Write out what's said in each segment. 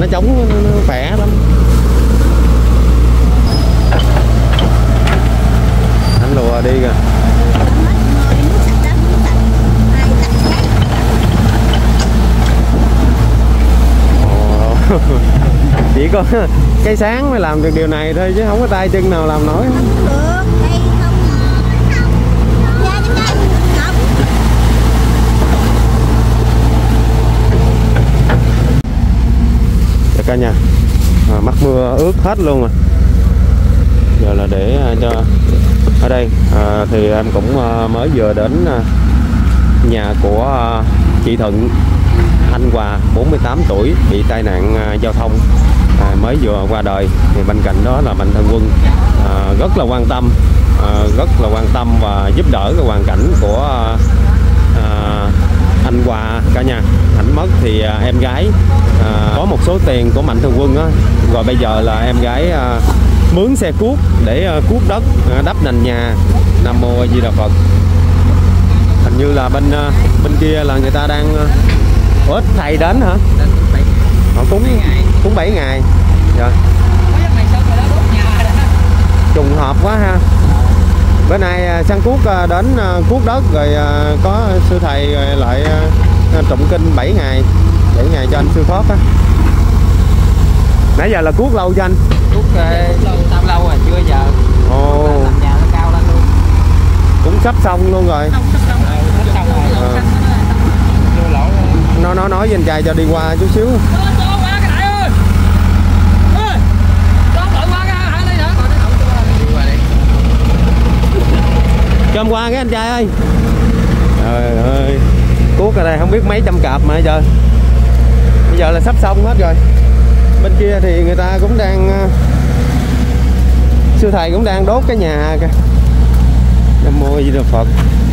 nó trống nó khỏe lắm. Anh lùa đi kìa. Chỉ có cây sáng mới làm được điều này thôi chứ không có tay chân nào làm nổi. Cả nhà mắc mưa ướt hết luôn rồi. Giờ là để cho ở đây thì em cũng mới vừa đến nhà của chị Thuận, anh Hòa 48 tuổi bị tai nạn giao thông mới vừa qua đời. Thì bên cạnh đó là Mạnh Thường Quân rất là quan tâm và giúp đỡ cái hoàn cảnh của anh Hòa cả nhà. Ảnh mất thì em gái có một số tiền của Mạnh Thường Quân á, rồi bây giờ là em gái mướn xe cuốc để cuốc đất đắp nền nhà. Nam Mô A Di Đà Phật. Hình như là bên kia là người ta đang ít thầy đến hả? Họ cúng 7 ngày. Dạ. Trùng hợp quá ha. Bữa nay săn cuốc đến cuốc đất rồi có sư thầy rồi lại tụng kinh 7 ngày cho anh sư Pháp á. Nãy giờ là cuốc lâu cho anh? Cuốc lâu rồi, chưa giờ. Ồ. Làm nhà nó cao lên luôn. Cũng sắp xong luôn rồi. Nó nói với anh trai cho đi qua chút xíu. Cho em qua cái anh trai ơi. Trời ơi, cuốc ở đây không biết mấy trăm cặp mà giờ. Bây giờ là sắp xong hết rồi. Bên kia thì người ta cũng đang sư thầy cũng đang đốt cái nhà kìa. Nam Mô A Di Đà Phật.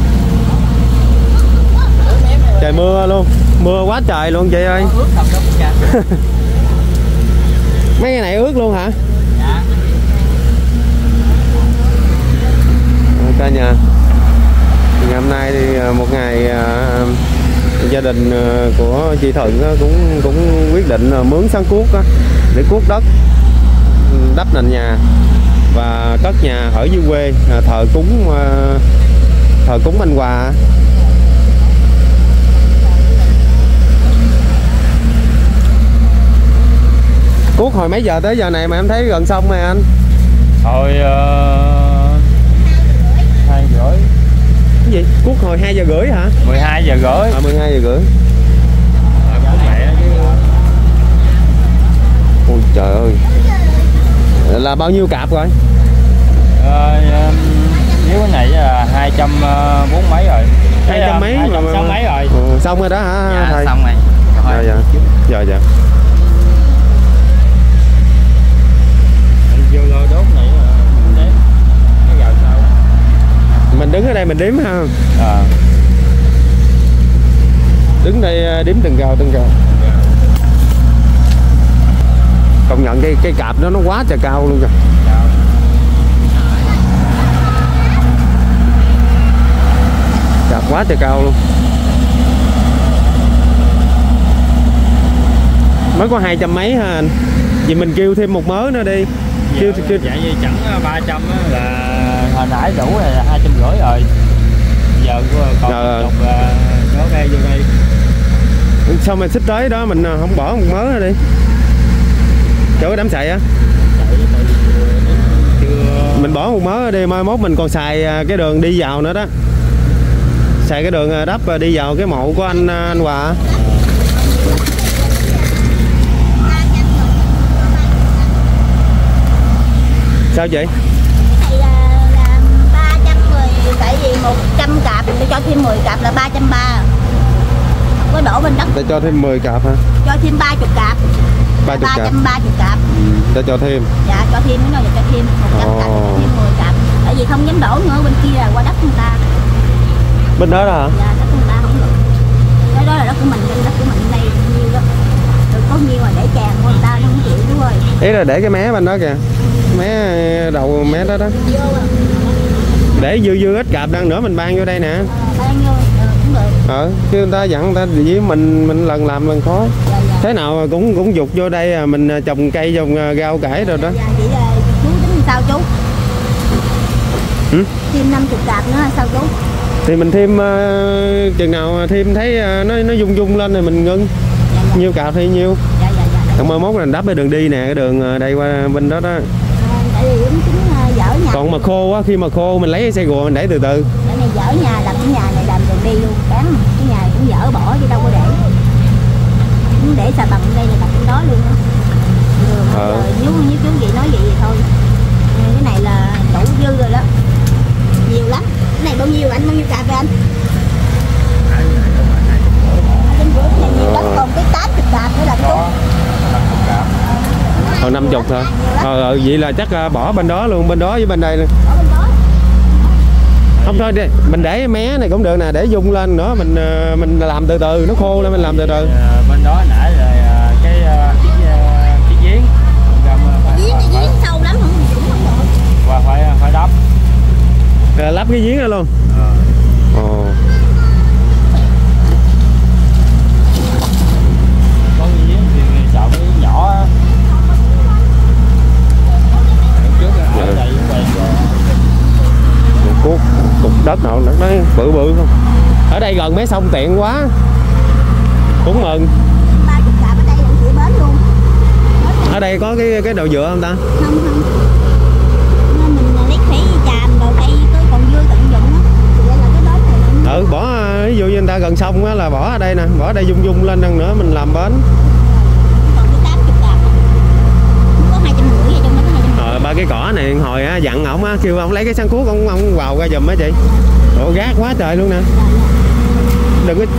Trời mưa luôn, mưa quá trời luôn chị ơi. Mấy cái này ướt luôn hả? Dạ. Cả nhà, ngày hôm nay thì một ngày gia đình của chị Thuận cũng quyết định mướn sắn cuốc để cuốc đất đắp nền nhà và cất nhà ở dưới quê thờ cúng anh Hòa. Cuốc hồi mấy giờ tới giờ này mà em thấy gần xong rồi anh? Hồi 2 giờ rưỡi. Cái gì? Cuốc hồi 2 giờ rưỡi hả? 12 giờ rưỡi. 12 giờ rưỡi. Ôi trời ơi. Là bao nhiêu cặp rồi? Nếu cái này là 240 mấy rồi. 200 mấy 260 mấy rồi. Xong rồi đó hả? Dạ, thầy? xong rồi. Dạ. Vô lô đốt này đếm. Cái giờ sao? Mình đứng ở đây mình đếm ha. Đứng đây đếm từng gào. Công nhận cái cạp đó nó quá trời cao luôn kìa. Cạp quá trời cao luôn. Mới có 200 mấy ha anh. Vì mình kêu thêm một mớ nữa đi. Kêu dạ vậy chẳng 300 là hồi nãy đủ là 250 rồi. Giờ còn chục là nó đây vô đây. Sao mình xích tới đó mình không bỏ một mớ nữa đi. Chỗ đám xậy á. Mình bỏ một mớ đi, mai mốt mình còn xài cái đường đi vào nữa đó. Xài cái đường đắp đi vào cái mộ của anh Hòa. Sao chị? Thì là 310, tại vì 100 cặp tôi cho thêm 10 cặp là 330. Có đổ bên đất. Ta cho thêm 10 cặp hả? Cho thêm 30 cặp. 30 cặp. 330 cặp. Ta cho thêm. Dạ cho thêm cái này cho thêm 100 cặp, cho thêm 10 cặp. Tại vì không dám đổ nữa, bên kia là qua đất người ta. Bên đó đó hả? Dạ đất người ta không được. Cái đó là đất của mình, bên đất của mình đây nhiêu đó. Được có nhiêu mà để tràn của người ta nó không chịu chú ơi. Ý là để cái mé bên đó kìa. Mé đầu mé đó đó. Để dư ít cặp đang nữa mình ban vô đây nè. Ban vô cũng được. Chứ người ta dặn người ta với mình lần làm lần khó. Dạ. Thế nào cũng dục vô đây mình trồng cây trồng rau cải rồi đó. Dạ, vậy là chú tính sao chú? Thêm 50 cặp nữa sao chú? Thì mình thêm chừng nào thêm thấy nó dung lên thì mình ngưng. Dạ. Nhiêu cặp thì nhiêu. Dạ. Còn mai mốt là đắp cái đường đi nè, cái đường đây qua bên đó đó. Tại vì cũng tính dở nhà. Còn mà khô á, khi mà khô mình lấy cái xe gùa mình đẩy từ từ. Cái này dở nhà, làm cái nhà này làm đường đi luôn, bán cái nhà cũng dở bỏ chứ đâu có để. Muốn để xà bằng đây là đặt cái đó luôn á. Nếu chú gì nói vậy thì thôi. Cái này là đủ dư rồi đó. Nhiều lắm. Cái này bao nhiêu anh? Bao nhiêu cặp vậy anh? Trên bữa này nhiều lắm, còn cái 80 cặp nữa là chú. Còn 50 thôi. Vậy là chắc bỏ bên đó luôn, bên đó với bên đây luôn. Ở bên đó. Không thôi đi, mình để mé này cũng được nè, để dung lên nữa mình làm từ từ, nó khô lên mình làm từ từ. Bên đó nãy rồi cái giếng. Giếng sâu lắm không được. Và phải đắp. Lắp cái giếng ra luôn. Ồ. Có cái giếng thì chọn cái nhỏ á. Cục đất nào đất đấy bự không. Ở đây gần mấy sông tiện quá. Cũng mừng. 30 cặp ở đây là chịu bến luôn. Ở đây có cái đầu dừa không ta? Không. Mình lấy phải chàm đồ cây tới còn dưa tận dụng á. Thì đây là cái bến này. Bỏ ví dụ như người ta gần sông á là bỏ ở đây nè, bỏ ở đây dung lên hơn nữa mình làm bến. Còn cái 80 cặp. Có 250 ở trong đó có 250. Ba cái cỏ này hồi dặn ổng á, kêu ông lấy cái xăng cuốc ông vào ra giùm á chị. Ủa gác quá trời luôn nè. Đừng có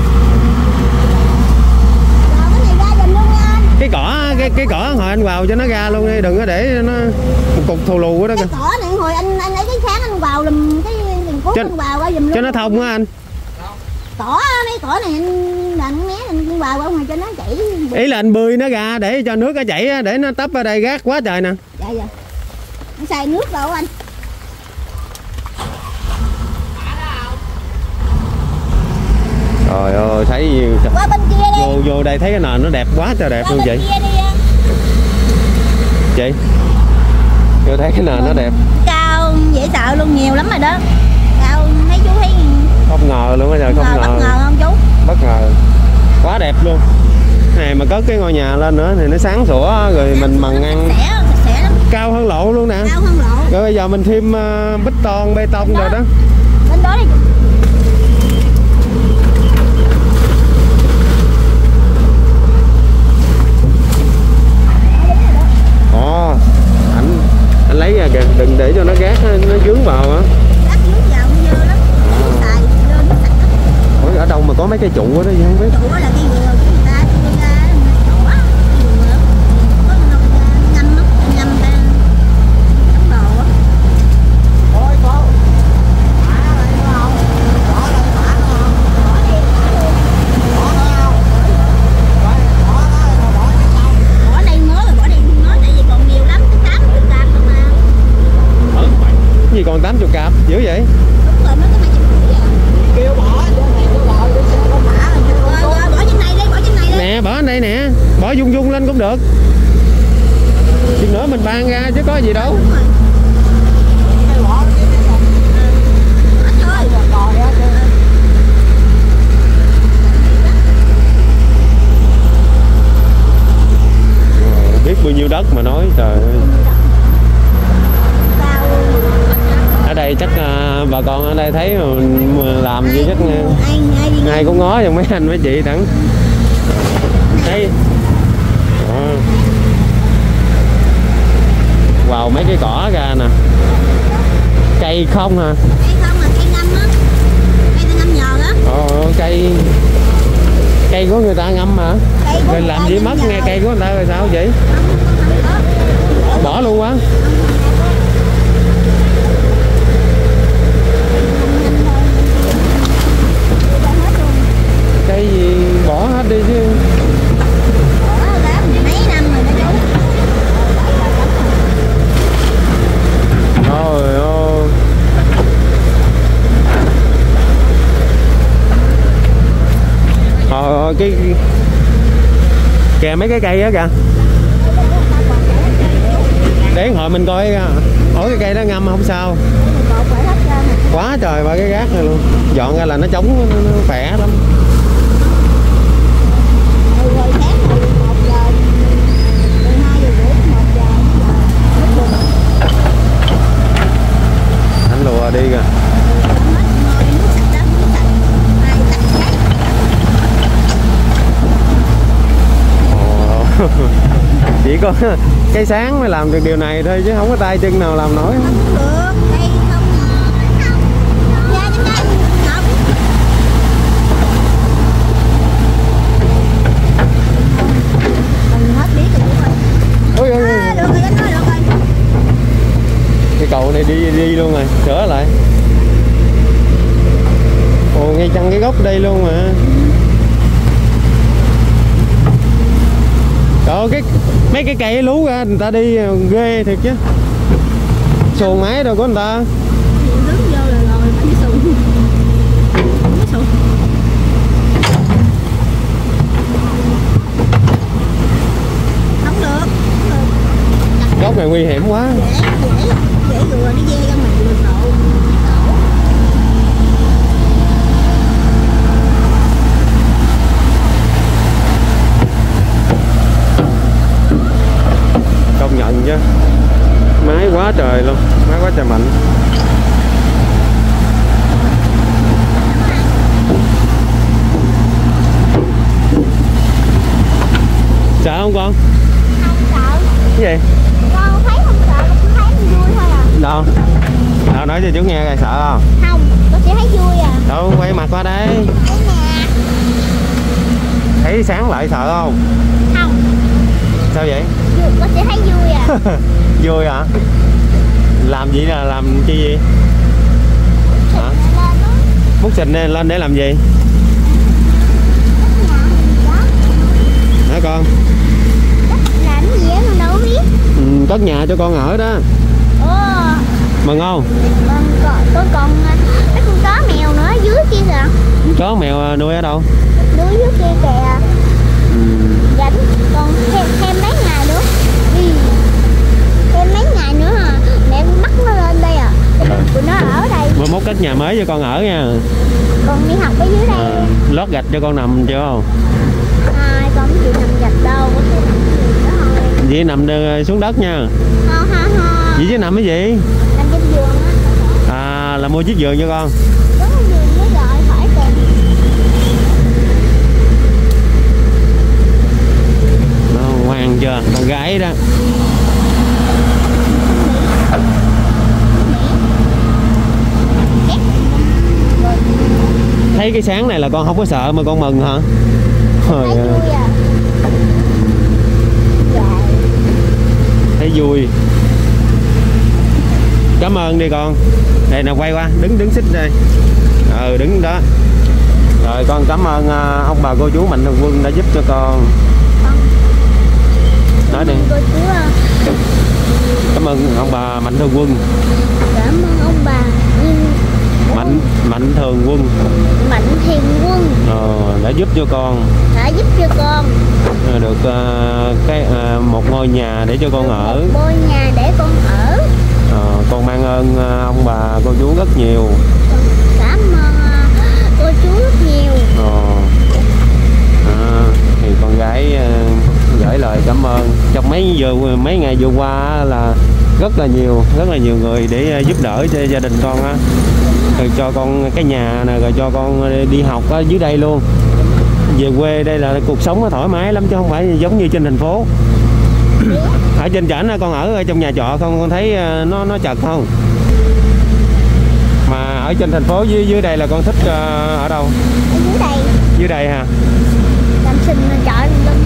cái cỏ hồi anh vào cho nó ra luôn đi, đừng có để nó một cục thù lù đó. Cái cỏ này hồi anh lấy cái sáng anh vào làm cái cuốc anh vào ra giùm luôn. Cho nó thông á anh. Mấy cỏ này anh làm mé anh vào ở ngoài cho nó chảy. Ý là anh bươi nó ra để cho nước nó chảy để nó tấp ở đây gác quá trời nè. Dạ. Nó xài nước đâu anh. Trời ơi thấy qua bên kia đi. Vô đây thấy cái nền nó đẹp quá trời đẹp qua luôn chị. Chị vô thấy cái nền nó đẹp. Cao dễ sợ luôn, nhiều lắm rồi đó. Cao thấy chú thấy Không ngờ luôn á trời, không ngờ. Bất ngờ không chú? Bất ngờ. Quá đẹp luôn. Này mà có cái ngôi nhà lên nữa thì nó sáng sủa rồi mình mần ăn. Sạch sẽ lắm. Cao hơn lộ luôn nè. Cao hơn lộ. Rồi bây giờ mình thêm bê tông rồi đó. Bên đó đi. Anh lấy ra kìa, đừng để cho nó gác nó vướng vào á. Gác vướng vào cũng dơ lắm. Xài dơ nước sạch lắm. Ủa ở đâu mà có mấy cây trụ ở đó vậy không biết. Trụ là cây dừa của người ta đưa ra chỗ á, dừa có ngâm á, ngâm ta đóng đồ á. Ôi cô. Quả lại nữa không? Quả đây quả nữa không? Quả đi quả luôn. Quả nữa không? Quả đó bỏ cái đâu? Bỏ đây mới rồi bỏ đây mới tại vì còn nhiều lắm, 80 cặp không mà. Cái gì còn 80 cặp dữ vậy? Đúng rồi, mới có 250 à. Kêu bỏ vô này vô rồi vô xe có mã rồi. Bỏ trên này đi, bỏ trên này đi. Nè bỏ ở đây nè, bỏ dung lên cũng được. Chút nữa mình ban ra chứ có gì đâu. Đúng rồi. Bỏ thôi. Biết bao nhiêu đất mà nói trời ơi. Ở đây chắc bà con ở đây thấy làm gì chắc ai cũng ngó cho mấy anh mấy chị thẳng thấy vào mấy cái cỏ ra nè, cây không hả? Cây không à, cây ngâm á, cây ta ngâm nhòn á. Cây của người ta ngâm mà rồi làm gì mất nghe cây của người ta rồi sao vậy? Bỏ luôn quá. Cây gì bỏ hết đi chứ. Bỏ ra mấy năm rồi đó chú. Trời ơi. rồi cái kìa mấy cái cây á kìa, để hồi mình coi ủa cái cây đó ngâm không sao, quá trời ba cái gác này luôn, dọn ra là nó trống, nó khỏe lắm. Anh lùa đi kìa. Chỉ có cây sáng mới làm được điều này thôi chứ không có tay chân nào làm nổi. Ôi ôi ôi. Cái cầu này đi luôn rồi, sửa lại. Ồ, ngay chân cái gốc đây luôn mà. Trời, mấy cái cây lú ra người ta đi ghê thiệt chứ. Xuồng máy đâu có người ta. Gốc này nguy hiểm quá. Dễ rùa đi dê ra mình được độ. Công nhận chứ, máy quá trời luôn, máy quá trời mạnh. Sợ không con? Không sợ. Cái gì? Con thấy không sợ, con thấy vui thôi à. Đâu? Đâu nói cho chú nghe coi, sợ không? Không, con chỉ thấy vui à. Đâu, quay mặt qua đây. Thấy nè. Thấy sáng lại sợ không? Không. Sao vậy? Con chỉ thấy vui à. Vui hả? Làm gì là làm chi gì? Hả? Múc xịt lên để làm gì? Hả con? Làm gì á, con đâu biết. Cất nhà cho con ở đó. Ồ. Mừng không? Con còn mấy con chó mèo nữa dưới kia kìa. Chó mèo nuôi ở đâu? Nuôi dưới kia kìa. Rảnh còn thêm mấy ngày nữa đi, thêm mấy ngày nữa hả, mẹ bắt nó lên đây à. Tụi nó ở đây. Mới mốt cất nhà mới cho con ở nha. Con đi học ở dưới đây. Lót gạch cho con nằm chưa không? Ai con không chịu nằm gạch đâu, có thể nằm giường đó thôi. Vậy nằm xuống đất nha. Không. Vậy chứ nằm cái gì? Nằm trên giường á. À, là mua chiếc giường cho con. Có cái giường mới gọi khỏi kìa. Nó ngoan chưa? Con gái đó. Thấy cái sáng này là con không có sợ mà con mừng hả? Thấy vui à. Dạ. Thấy vui. Cảm ơn đi con. Đây nè, quay qua, đứng xích đây. Đứng đó. Rồi con cảm ơn ông bà cô chú Mạnh Thường Quân đã giúp cho con. Nói đi. Cảm ơn ông bà Mạnh Thường Quân. Cảm ơn ông bà Mạnh Thường Quân. Mạnh Thường Quân Đã giúp cho con. Được một ngôi nhà để cho con ở. Một ngôi nhà để con ở. Con mang ơn ông bà cô chú rất nhiều. Cảm ơn cô chú rất nhiều. Thì con gái gửi lời cảm ơn. Trong mấy ngày vừa qua là rất là nhiều người để giúp đỡ cho gia đình con á. Rồi cho con cái nhà nè, rồi cho con đi học ở dưới đây luôn. Về quê đây là cuộc sống nó thoải mái lắm chứ không phải giống như trên thành phố. Ở trên trển con ở trong nhà trọ con thấy nó chật không? Mà ở trên thành phố dưới đây là con thích ở đâu? Ở dưới đây. Dưới đây hả? Làm xinh trọ lưng.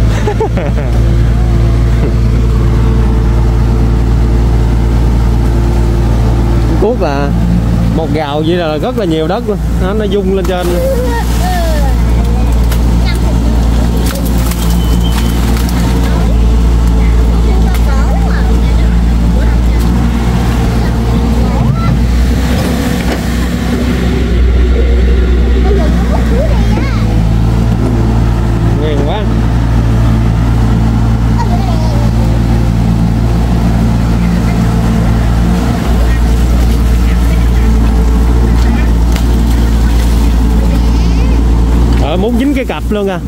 Cuốc là một gào vậy là rất là nhiều đất luôn. Nó rung lên trên. Trời, muốn dính cái cặp luôn à.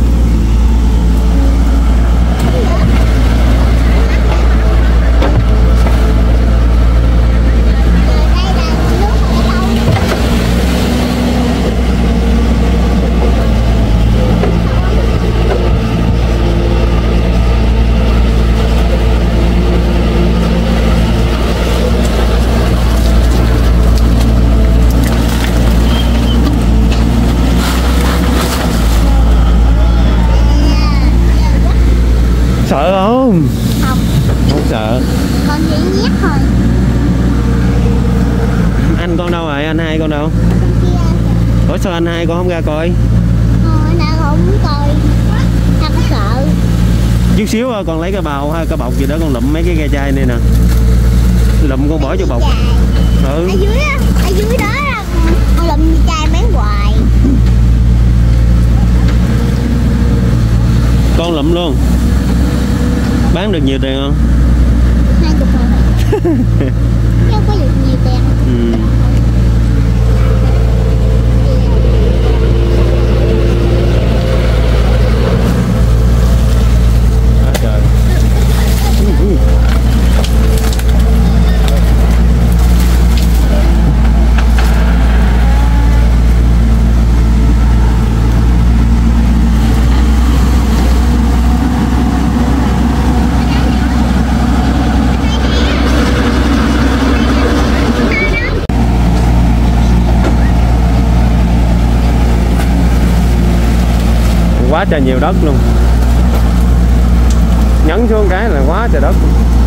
Sợ không? Không. Không sợ. Con chỉ nhét thôi. Anh con đâu rồi? Anh hai con đâu? Con kia. Ủa sao anh hai con không ra coi? Thôi nào không muốn coi. Tao có sợ. Chút xíu con lấy cái bào hay cái bọc gì đó con lụm mấy cái ve chai này nè. Lụm con bỏ vô bọc. Ừ. Ở dưới đó là con lụm ve chai bán hoài. Con lụm luôn. Bán được nhiều tiền không? 20 thôi. Chứ không có được nhiều tiền. Ừ. À, trời. Quá trời nhiều đất luôn, nhấn xuống cái là quá trời đất.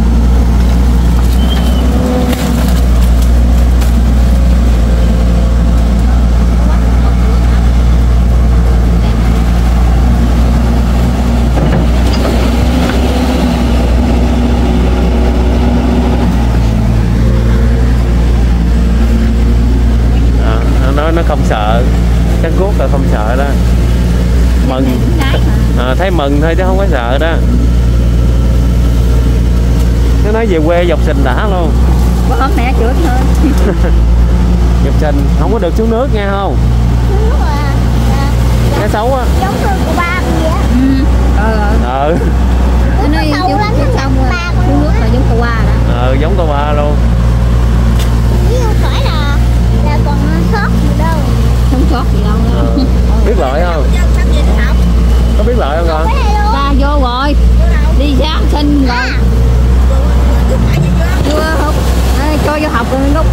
Nó không sợ, cái guốc là không sợ đó. Mừng thấy mừng thôi chứ không có sợ đó. Nó nói về quê dọc sình đã luôn. Bữa mẹ chửi thôi. Dọc sình không có được xuống nước nghe không? Cái xấu á. Giống thương của ba con vậy. Nó nói giống xong rồi. Xuống nước là giống cậu ba đó. Giống cậu ba luôn. Chứ không phải là còn sót gì đâu. Không sót gì đâu. Biết lội không? Có biết lội không con? Ta vô rồi. Đi Giáng sinh rồi. Chưa học. Cho vô học rồi lúc.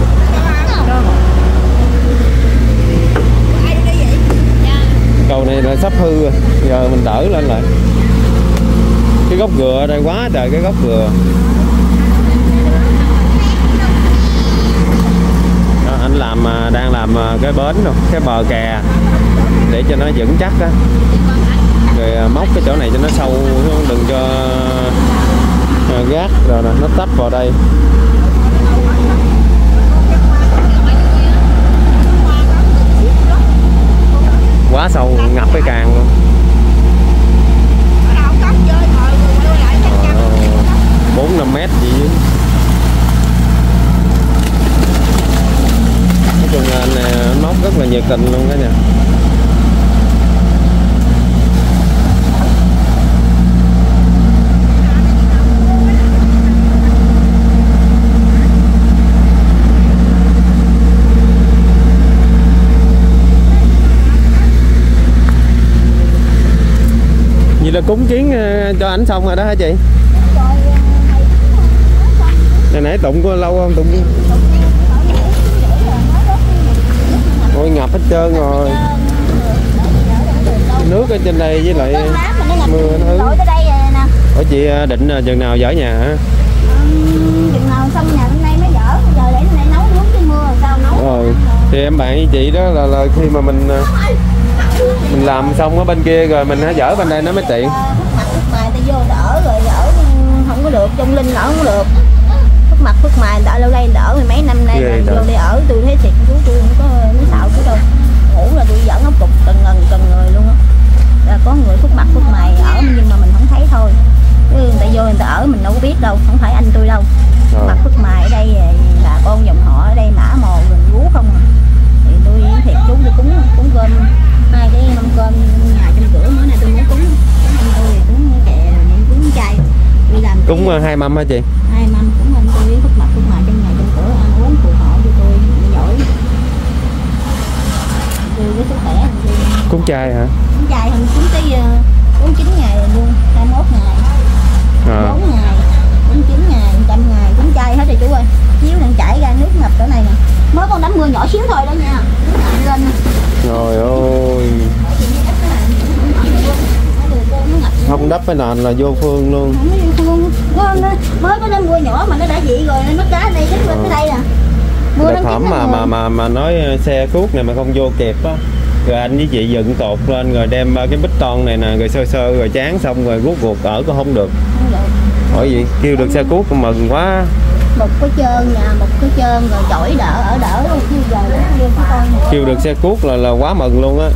Cầu này là sắp hư rồi. Giờ mình đỡ lên lại. Cái gốc dừa ở đây quá trời cái gốc dừa. Đó, anh đang làm cái bến rồi, cái bờ kè để cho nó vững chắc á. Rồi móc cái chỗ này cho nó sâu, đừng cho gác rồi nè, nó tấp vào đây. Quá sâu, ngập cái càng luôn. 4-5 mét gì chứ. Nói chung là anh móc rất là nhiệt tình luôn cả nhà. Vậy là cúng kiến cho ảnh xong rồi đó hả chị? Nãy Tụng có lâu không Tụng? Ôi ngập hết trơn rồi. Nước ở trên đây với lại mưa nó ứ. Ủa chị định chừng nào dỡ nhà hả? Chừng nào xong nhà hôm nay mới dỡ, giờ để hôm nay nấu nước chứ mưa sao nấu. Thì em bạn với chị đó là khi mà mình làm xong ở bên kia rồi mình hãy dỡ bên đây nó mới tiện. Phước mài ta vô đỡ rồi dỡ không có được, trong Linh ở không có được. Phước mài đỡ lâu đây đỡ mấy năm nay rồi vô đây ở tôi thấy thiệt chú tôi không có nói xạo chú đâu. Ngủ là tôi dẫn ốc cục cần người luôn á. Là có người phước mài ở nhưng mà mình không thấy thôi. Chứ người ta vô người ta ở mình đâu có biết đâu, không phải anh tôi đâu. Phước mài ở đây là con dòng họ ở đây mã mồ gần vú không à. Thì tôi thiệt chú tôi cúng cơm 2 cái mâm cơm cúng 2 mâm hả chị? 2 mâm cúng anh tôi phúc mặt trong nhà trong cửa ăn uống phù hộ cho tôi giỏi. Tôi với sức khỏe anh tôi. Cúng chay hả? Cúng chay không cúng tới 49 ngày luôn, 21 ngày. 4 ngày, 49 ngày, 100 ngày cúng chay hết rồi chú ơi. Chiếu đang chảy ra nước ngập chỗ này nè. Mới con đám mưa nhỏ xíu thôi đó nha. Nước lên. Trời ơi. Không đắp cái nền là vô phương luôn. Mới có đám mưa nhỏ mà nó đã vậy rồi, nó đá đây đứng lên tới đây nè. Mưa thẩm mà nói xe cuốc này mà không vô kịp á. Rồi anh với chị dựng cột lên rồi đem cái bít ton này nè, rồi sơ rồi chán xong rồi rút ruột ở có không được. Hỏi gì kêu được xe cuốc mừng quá. Một cái trơn nhà, một cái trơn rồi chổi đỡ luôn. Kêu được xe cuốc là quá mừng luôn á.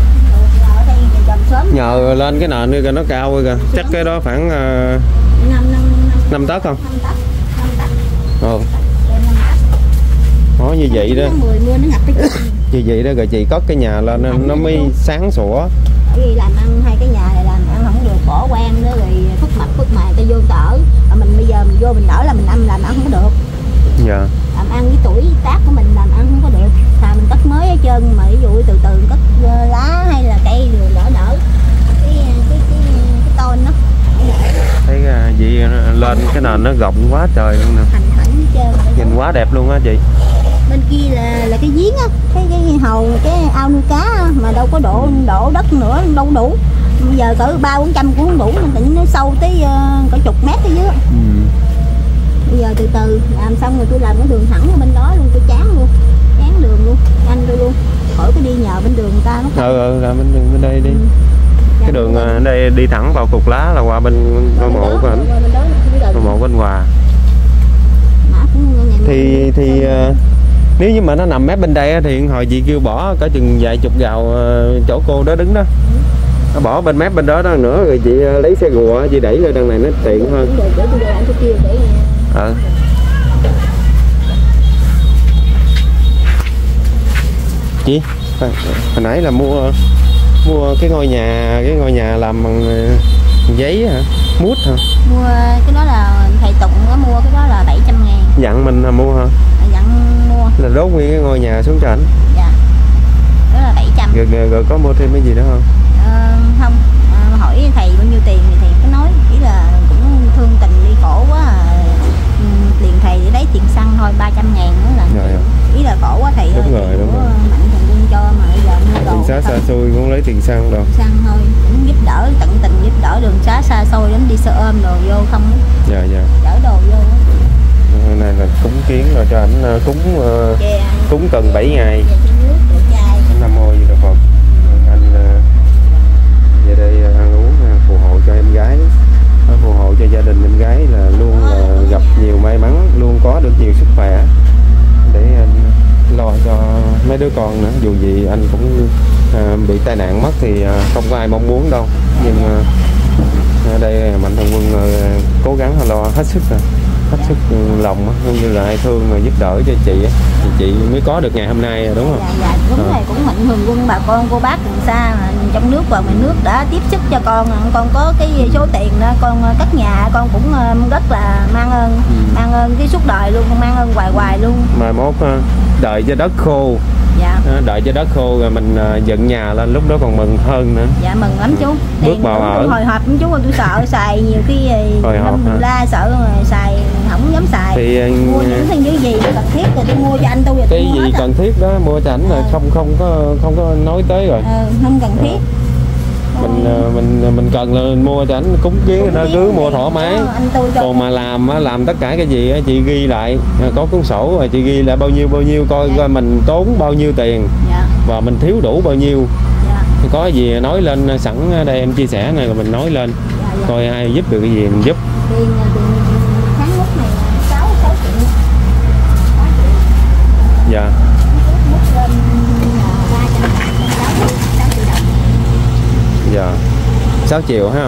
Nhờ lên cái nền kia nó cao rồi kìa. Chắc cái đó khoảng 5 tấc không? 5 tấc. Đó như vậy đó. Như vậy đó rồi chị cất cái nhà lên nó mới sáng sủa. Bởi vì làm ăn hai cái nhà này làm ăn không được, bỏ quan nữa rồi phức mạ ta vô đỡ. Mà mình bây giờ mình vô mình đỡ là mình làm ăn không có được. Dạ. Làm ăn cái tuổi tác của mình làm ăn không có được. Thà mình cất mới hết trơn mà ví dụ từ từ cất lá hay là cây rồi đỡ. Cái tôn nó. Thấy gì lên cái nền nó rộng quá trời luôn nè. Thành trơn. Nhìn quá đẹp luôn á chị. Bên kia là cái giếng á, cái hồ, cái ao nuôi cá á, mà đâu có đổ đất nữa, đâu đủ. Bây giờ cỡ 300-400 cũng không đủ, định nó sâu tới cỡ chục mét ở dưới. Bây giờ từ từ làm xong rồi tôi làm cái đường thẳng ở bên đó luôn, tôi chán đường luôn, anh tôi luôn, khỏi cái đi nhờ bên đường người ta nó. Làm bên đây đi. Cái đường ở đây đi thẳng vào cục lá là qua bên ngôi mộ của ảnh, ngôi mộ bên Hòa. Thì nếu như mà nó nằm mép bên đây thì hồi chị kêu bỏ cả chừng vài chục gào chỗ cô đó đứng đó. Nó bỏ bên mép bên đó nữa rồi chị lấy xe rùa chị đẩy lên đằng này nó tiện hơn. Chị hồi nãy là mua cái ngôi nhà làm bằng giấy hả? Mút hả? Mua cái đó là thầy Tụng có mua, cái đó là 700 ngàn. Dặn mình là mua hả? Dặn mua. Là đốt nguyên cái ngôi nhà xuống cho ảnh. Dạ. Đó là 700. Rồi có mua thêm cái gì nữa không? Không. Hỏi thầy bao nhiêu tiền thì thầy có nói, chỉ là cũng thương tình đi khổ quá. Tiền thầy để lấy tiền xăng thôi, 300 ngàn nữa là. Rồi. Ý là khổ quá thầy ơi. Đúng rồi. Mạnh thường quân cho mà bây giờ mua đồ. Đường xá xa xôi cũng lấy tiền xăng đâu. Xăng thôi, cũng giúp đỡ, tận tình giúp đỡ đường xá xa xôi đến đi xe ôm đồ vô không. Dạ. Chở đồ vô. Này là cúng kiến rồi cho ảnh cúng cần 7 ngày. Anh Nam Mô Di Đà Phật. Anh về đây ăn uống phù hộ cho em gái, phù hộ cho gia đình em gái là luôn gặp nhiều may mắn, luôn có được nhiều sức khỏe để anh lo cho mấy đứa con nữa. Dù gì anh cũng bị tai nạn mất thì không có ai mong muốn đâu, nhưng ở đây Mạnh Thường Quân cố gắng lo hết sức rồi. Hết sức lòng cũng như là ai thương mà giúp đỡ cho chị thì chị mới có được ngày hôm nay, đúng không? Dạ đúng rồi, cũng Mạnh Thường Quân bà con cô bác từ xa mà trong nước và ngoài nước đã tiếp sức cho con có cái số tiền đó, con cất nhà con cũng rất là mang ơn cái suốt đời luôn, con mang ơn hoài luôn. Mai mốt đợi cho đất khô. Dạ. Đợi cho đất khô rồi mình dựng nhà lên, lúc đó còn mừng hơn nữa. Dạ mừng lắm chú. Bước vào ở. Hồi hộp chú, tôi sợ xài nhiều khi la sợ mà xài không dám xài. Thì mua những thứ gì cần thiết rồi tôi mua cho anh tôi. Cái gì cần thiết đó mua cho ảnh là không có nói tới rồi. Không cần thiết. Mình cần là mua cho ảnh cúng kiến, nó cứ mua thoải mái. Còn mà làm tất cả cái gì chị ghi lại, có cuốn sổ rồi chị ghi lại bao nhiêu coi mình tốn bao nhiêu tiền. Dạ. Và mình thiếu đủ bao nhiêu. Dạ. Có gì nói lên, sẵn đây em chia sẻ này rồi mình nói lên. Dạ. Coi ai giúp được cái gì mình giúp. Tiền tháng mút này 6 triệu. Dạ. Mút lên 6 triệu đồng. Dạ. 6 triệu ha.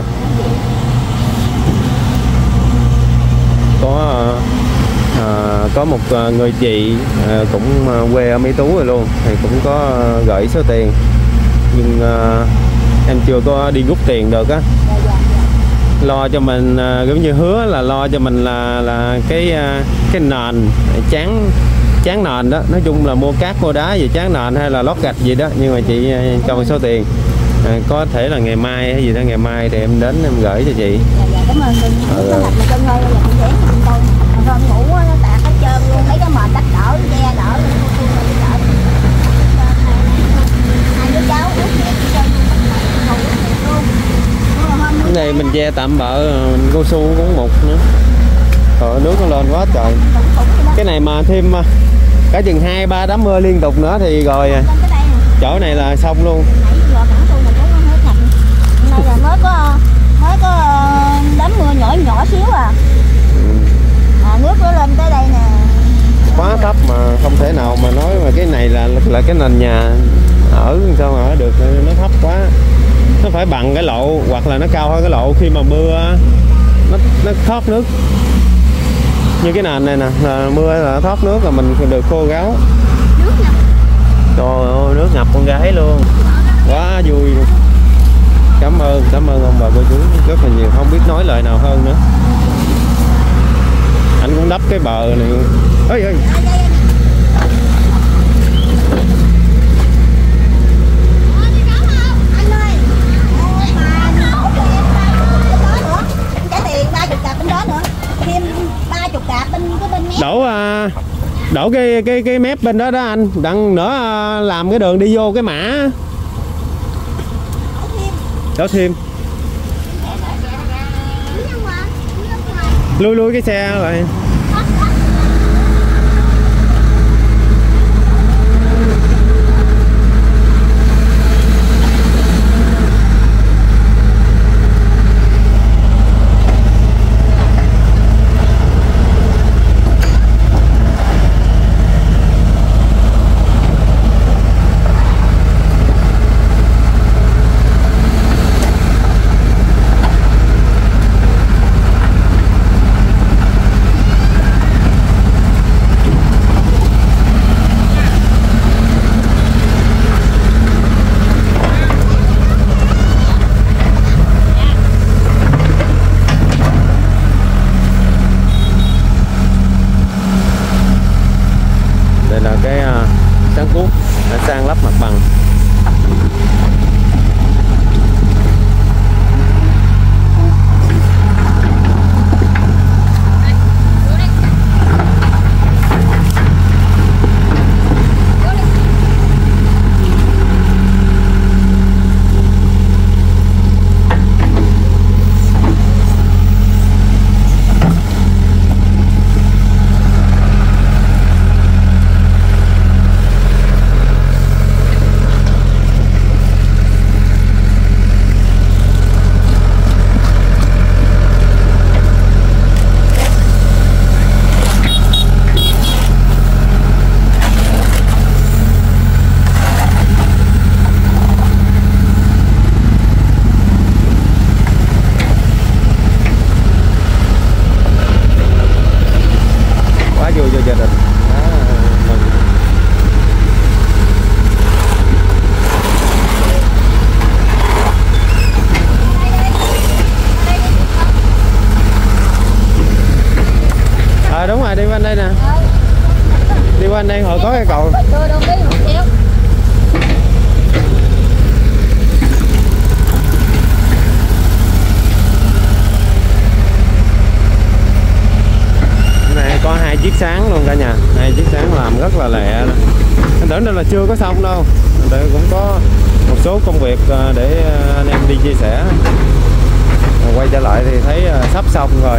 Có một người chị cũng quê ở Mỹ Tú rồi luôn, thì cũng có gửi số tiền, nhưng em chưa có đi rút tiền được á. lo cho mình, giống như hứa là lo cho mình là cái nền chán nền đó. Nói chung là mua cát mua đá gì chán nền hay là lót gạch gì đó, nhưng mà chị cho một số tiền. Có thể là ngày mai hay gì đó, ngày mai thì em đến em gửi cho chị. Dạ cảm ơn cưng. Cưng ơi, cưng dán giùm tôi. Hôm ngủ nó tạt hết trơn luôn, mấy cái mền đắp đỡ, che đỡ. Hai đứa cháu uống nhẹ cho Cái này mình che tạm bợ, mình cao su cũng mục nữa. Trời, nước nó lên quá trời. Cái này mà thêm cả chừng 2-3 đám mưa liên tục nữa thì rồi chỗ này là xong luôn. Nay là mới có đám mưa nhỏ nhỏ xíu à. Nước nó lên tới đây nè. Quá thấp mà không thể nào mà nói mà cái này là cái nền nhà ở sao mà ở được, nó thấp quá. Nó phải bằng cái lộ hoặc là nó cao hơn cái lộ, khi mà mưa nó thoát nước. Như cái nền này nè, là mưa là thoát nước là mình được khô ráo. Trời ơi, nước ngập con gái luôn. Quá vui luôn. Cảm ơn ông bà cô chú rất là nhiều, không biết nói lời nào hơn nữa. Anh cũng đắp cái bờ này. Ơi ơi. Đổ cái mép bên đó đó anh, đặng nữa làm cái đường đi vô cái mã. Đổ thêm. Lui cái xe rồi. Sang lắp mặt bằng. Đúng rồi, đi quanh đây nè. Đi quanh đây họ có cái cầu. Này có 2 chiếc sáng luôn cả nhà. 2 chiếc sáng làm rất là lẹ. Anh tưởng đâu là chưa có xong đâu. Để cũng có một số công việc để anh em đi chia sẻ. Quay trở lại thì thấy sắp xong rồi.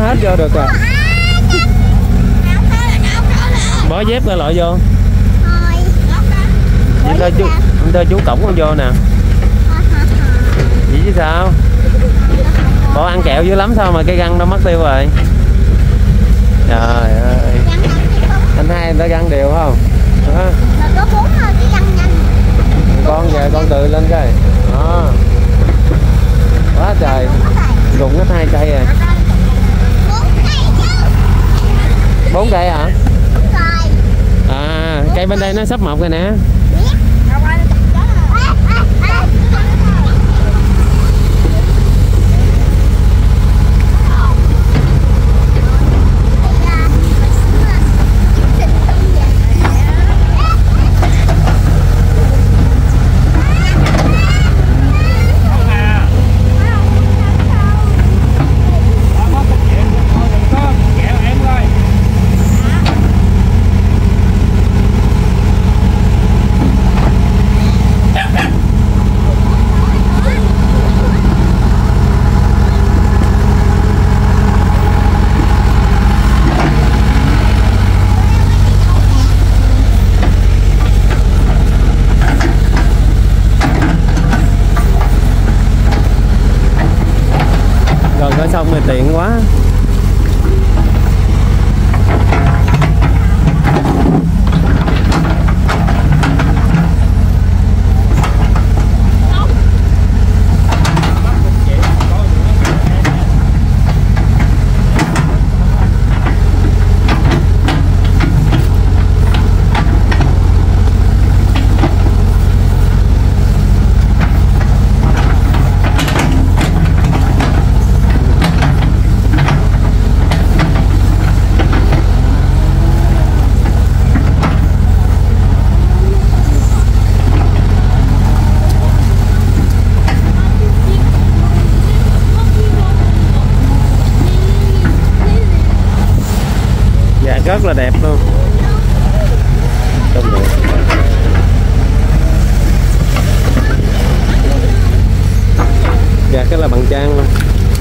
hết vô được rồi. Bỏ dép ra loại vô. Thôi chú cổng con vô nè. Vậy chứ sao? Bỏ ăn kẹo dữ lắm sao mà cây găng nó mất tiêu rồi. Trời ơi. Anh hai người ta găng đều không? Đó. Có 4 thôi chứ găng nhanh. Con về con tự lên coi. Đó. Quá trời. Rụng hết 2 cây rồi. 4 cây hả? À, cây bên đây nó sắp mọc rồi nè. Xong rồi tiện quá. Rất là đẹp luôn. Dạ cái là bằng trang luôn.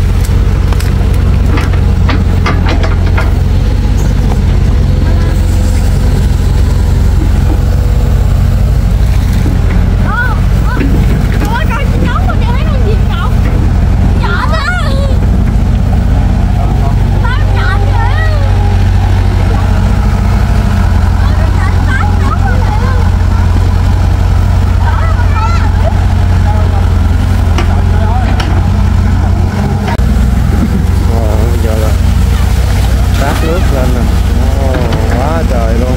Nước lên nè. Quá trời luôn.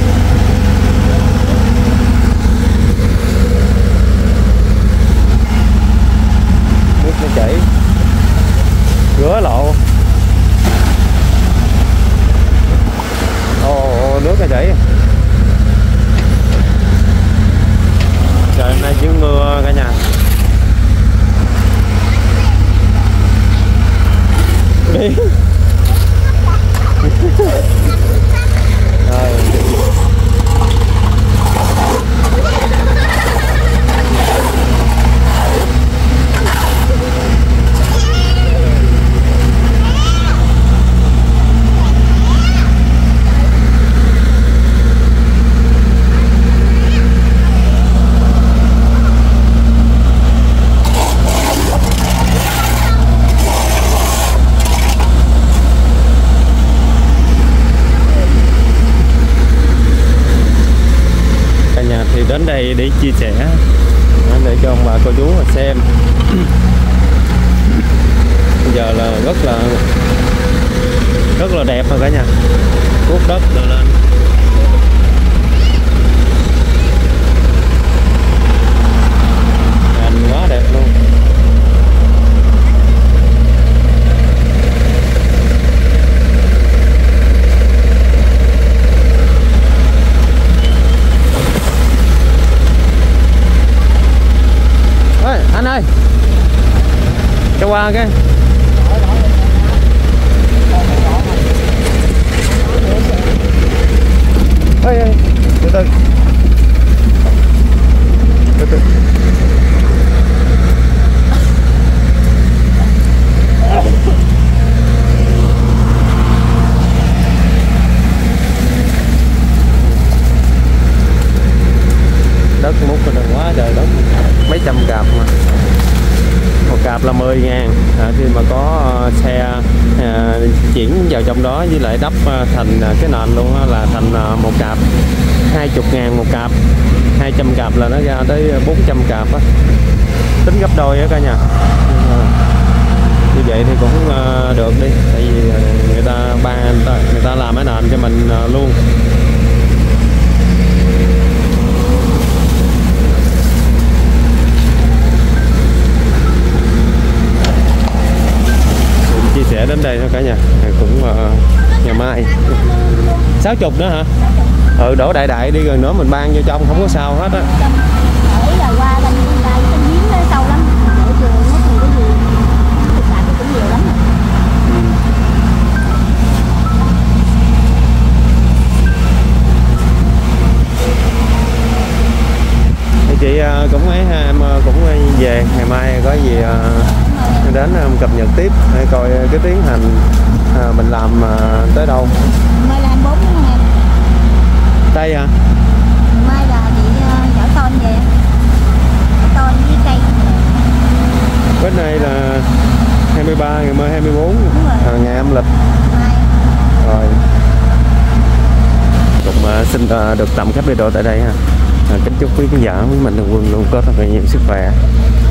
Nước nó chảy rửa lộ. Nước nó chảy. Trời hôm nay chỉ mưa cả nhà. Đi. Thì đến đây để chia sẻ để cho ông bà cô chú xem. Bây giờ là rất là đẹp rồi cả nhà. Cuốc đất rồi lên. Nhìn quá đẹp luôn. Anh ơi, cho qua cái. Ê, từ từ. Từ từ. cặp là 10.000. Khi mà có xe chuyển vào trong đó với lại đắp thành cái nền luôn là thành một cặp 20.000 một cặp, 200 cặp là nó ra tới 400 cặp á, tính gấp đôi á cả nhà. Như vậy thì cũng được đi, tại vì người ta làm cái nền cho mình luôn. Chia sẻ đến đây thôi cả nhà, cũng ngày mai 60 nữa hả? Đổ đại đi rồi nữa mình ban vô trong không có sao hết á. Để là qua bên giếng nó sâu lắm, để trường nó thì cái gì thực tại nó cũng nhiều lắm. Thì chị cũng ấy, em cũng về ngày mai có gì đến cập nhật tiếp để coi cái tiến hành mình làm tới đâu. Mai là 24 ngày. Đây hả? Mai là chị chở tôn về. Tôn với cây. Bữa nay là 23, ngày mai 24, ngày âm lịch. Mai. Rồi. Cũng xin được tạm khép video tại đây ha. Kính chúc quý khán giả với mình thường quân luôn có thật là nhiều sức khỏe.